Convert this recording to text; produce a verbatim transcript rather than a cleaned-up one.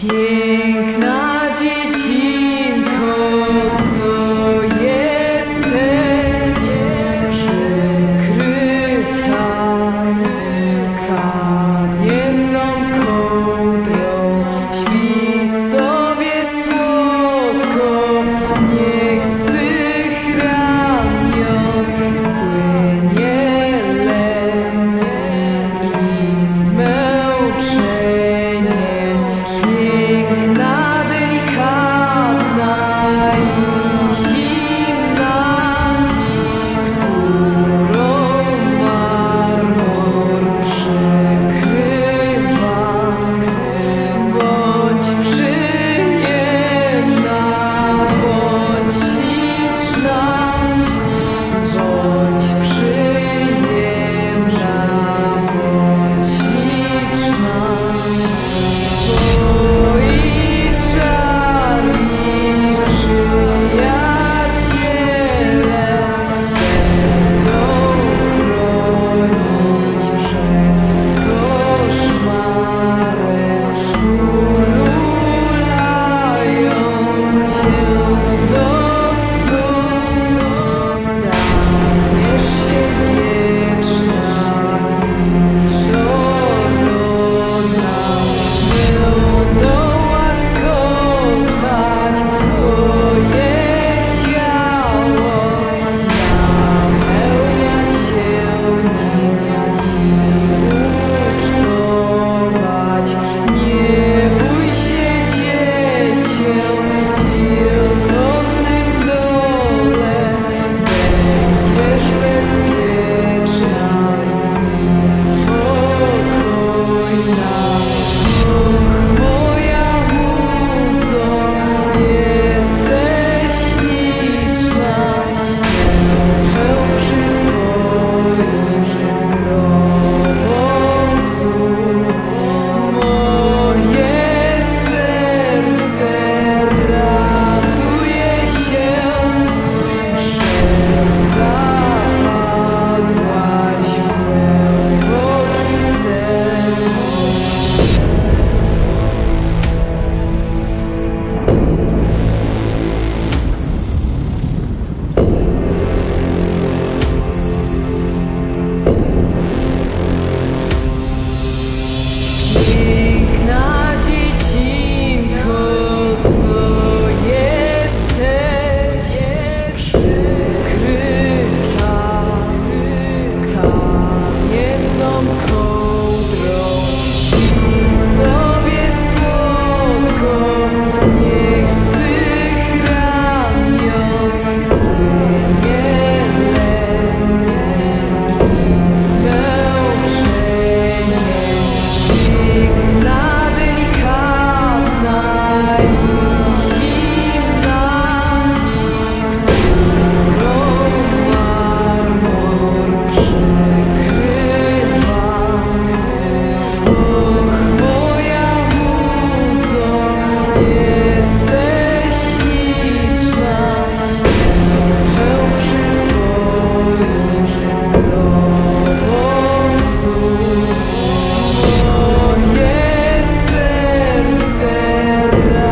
Piękna dziecinko, co jesteś przykryta kamienną kołdrą. Śpi sobie słodko, niech z twych ramion spłynie lęk i zmęczenie. Piękna, delikatna i zimna, którą marmur przekrywa. Bądź przyjemna, bądź śliczna, bądź przyjemna, bądź śliczna. Twoi czarni przyjaciele będą chronić przed koszmarem. Ululają cię do snu, staniesz się wieczna i dorodna. Będą łaskotać twoje ciało, napełniać się nim, ci ucztować. Nie bój się dziecię w wielkonym dole, będziesz bezpieczna i spokojna. Och, moja muzo, jesteś śliczna, leżę przy twoim grobowcu. Moje serce raduje się, że zapadłaś w głęboki sen. Piękna dziecinko, co jesteś przykryta kamienną kołdrą. Śpi sobie słodko, niech z twych ramion spłynie lęk i zmęczenie. Piękna, delikatna i zimna, którą marmur przekrywa. Och, moja muzo, jesteś śliczna, leżę przy twoim grobowcu. Moje serce